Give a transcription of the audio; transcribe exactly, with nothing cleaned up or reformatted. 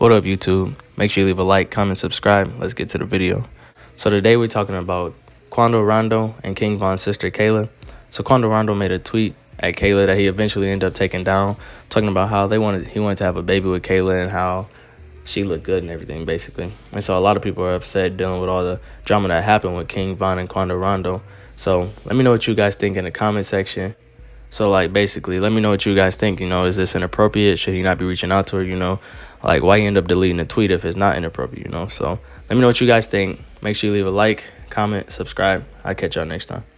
What up, YouTube? Make sure you leave a like, comment, subscribe. Let's get to the video. So today we're talking about Quando Rondo and King Von's sister, Kayla. So Quando Rondo made a tweet at Kayla that he eventually ended up taking down, talking about how they wanted he wanted to have a baby with Kayla and how she looked good and everything, basically. And so a lot of people are upset dealing with all the drama that happened with King Von and Quando Rondo. So let me know what you guys think in the comment section. So, like, basically, let me know what you guys think. You know, is this inappropriate? Should he not be reaching out to her? You know, like, why you end up deleting a tweet if it's not inappropriate, you know? So let me know what you guys think. Make sure you leave a like, comment, subscribe. I'll catch y'all next time.